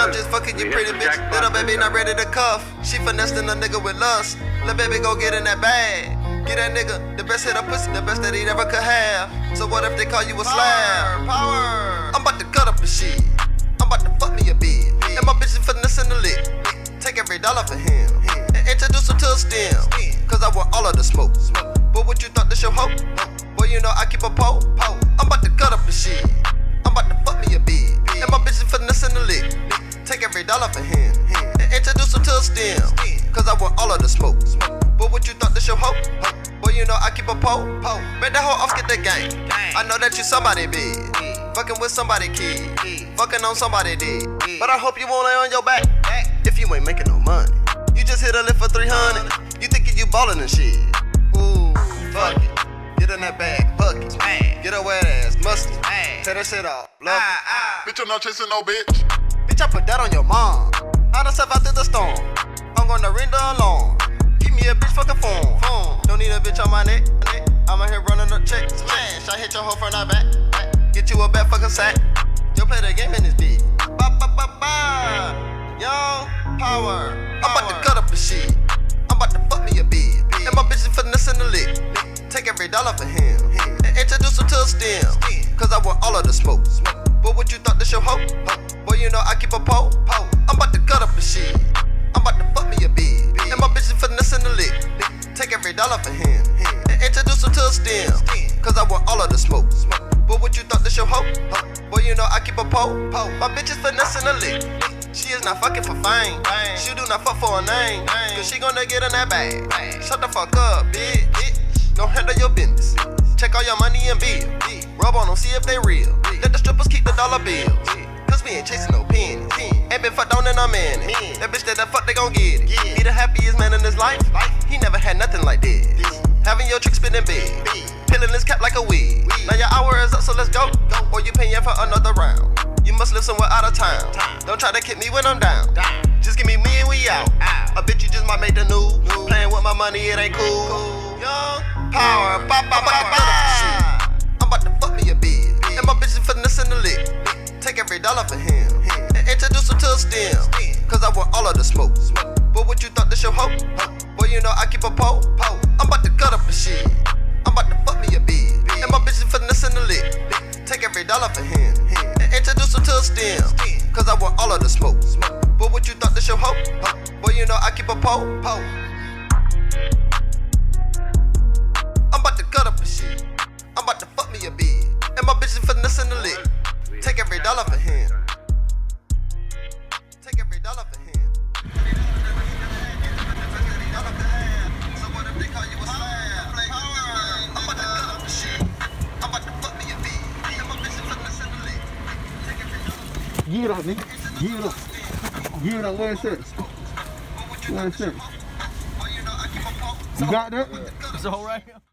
I'm just fucking you pretty bitch. Little baby not ready to cuff. She finessing a nigga with lust. Little baby go get in that bag. Get that nigga the best hit of pussy, the best that he ever could have. So what if they call you a slab? Power. I'm about to cut up the shit. I'm about to fuck me a bit. And my bitch is finessing the lick. Take every dollar for him. And introduce him to a stem. Cause I want all of the smoke. But what you thought this your hope? Well, you know I keep a pole. I'm about to cut up the shit. I'm about to fuck me a bit. And my bitch is finessing the lick. Take every dollar for him. And introduce him to a stem. Cause I want all of the smoke. But what you thought this your hope? Well, you know I keep a pole. Bet that hoe off, get the game. I know that you somebody big. Fucking with somebody kid. Fucking on somebody dead. But I hope you won't lay on your back. If you ain't making no money. You just hit a lift for 300. You thinking you ballin' and shit. Ooh, fuck it. Get in that bag, bucket. Get a wet ass, musty. Tear that shit off, love it. Bitch, I'm not chasing no bitch. Bitch, I put that on your mom. I done step out through the storm. I'm gonna ring the alarm. Give me a bitch fucking phone. Don't need a bitch on my neck. I'm out here running up checks. Smash, I hit your hoe from the back. Get you a bad fucking sack. Yo, play the game in this beat. Young power. I'm about to cut up the shit. I'm about to fuck me a bit. And my bitch is finessing the lick. Take every dollar for him. And introduce him to a stem. Cause I want all of the smoke. But what you thought this your hope? Well, you know I keep a pole. I'm about to cut up the shit. I'm about to fuck me a bit. And my bitch is finessing the lick. Take every dollar for him. And introduce him to a stem. Cause I want all of the smoke. But what you thought this your hope? Well, you know I keep a pole. My bitch is finessing the lick. She is not fucking for fame. She do not fuck for a name. Cause she gonna get in that bag. Shut the fuck up, bitch. Don't handle your business. Check all your money and bills. Rub on them, see if they real. Let the strippers keep the dollar bills. Cause we ain't chasing no pennies. Ain't been fucked on in a minute. That bitch that fuck, they gon' get it. He the happiest man in his life. He never had nothing like this. Having your trick spinning big. Peeling this cap like a wig. Now your hour is up, so let's go. Or you paying for another round. You must live somewhere out of town. Don't try to kick me when I'm down. Just give me and we out. I bet you just might make the news. Playing with my money, it ain't cool. Young power, I'm about to fuck me a bit. And my bitch is finessing the lick. Take every dollar for him. And introduce him to a stem. Cause I want all of the smoke. But what you thought this your hope? Well, you know I keep a pole. I'm about to cut up the shit. I'm about to fuck me a bit. And my bitch is finessing the lick. Take every dollar for him. And introduce him to a stem. Cause I want all of the smoke. But what you thought this your hope? Well, you know I keep a pole. I'm about to cut up the shit. I'm about to fuck me a bit. And my bitch is finessing the lick. Take every dollar for him. Take every dollar for him. So what if they call you a slab? I'm about to cut up the shit. I'm about to fuck me a bit. And my bitch is finessing the lick. Take every dollar. Give it up, nigga. Give it up. Give it up. Where's it? Where's it? You got that? It's all right.